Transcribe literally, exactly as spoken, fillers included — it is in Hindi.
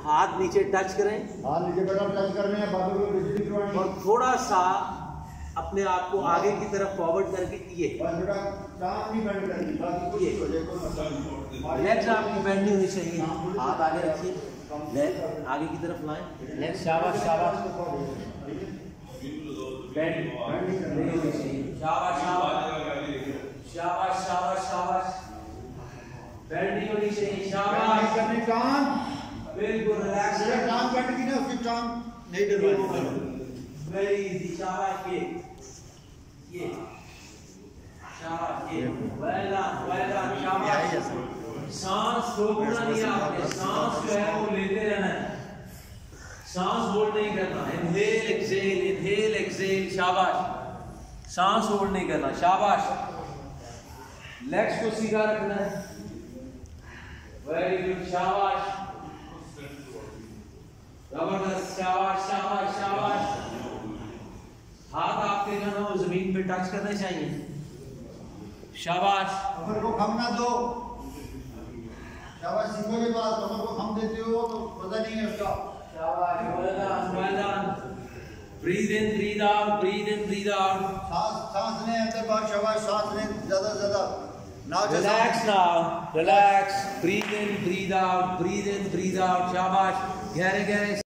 हाथ नीचे टच करें, हाथ नीचे बेटा टच करने हैं, बाजू को बिजली करवानी और थोड़ा सा अपने आप को आगे की तरफ फॉरवर्ड करके ये बस बेटा टांग नहीं बेंड करनी, बाकी कुछ हो जाए कोई मसला नहीं। लेग्स आपकी बेंड नहीं होनी चाहिए, हाथ आगे रखिए, लेग आगे की तरफ लाएं, लेग्स शाबाश शाबाश, बेंड नहीं होनी चाहिए, शाबाश शाबाश शाबाश शाबाश शाबाश, बेंड नहीं होनी चाहिए, शाबाश करनी टांग बिल्कुल रिलैक्स, टांग बेंड की ना उसकी टांग नहीं डरवानी, वेरी इजी, शाबाश ये ये शाबाश ये, वेल डन वेल डन, शाबाश। सांस रोकना नहीं है आपने, सांस जो है वो लेते रहना है, सांस होल्ड नहीं करना, इनहेल एक्सहेल इनहेल एक्सहेल, शाबाश, सांस होल्ड नहीं करना, शाबाश। लेग्स को सीधा रखना है, वेरी गुड, शाबाश जबरदस्त, शाबाश शाबाश शाबाश। हाथ आपके जो है वो जमीन पे टच करने चाहिए, शाबाश। कमर को खम ना दो, शाबाश। सीखो के बाद कमर को खम देते हो तो पता नहीं है उसका, शाबाश, well done well done, breathe in breathe out breathe in breathe out, सांस सांस लें अंदर बाहर, शाबाश, सांस लें ज्यादा से ज्यादा, now relax now relax, breathe in breathe out breathe in breathe out, शाबाश, गहरे गहरे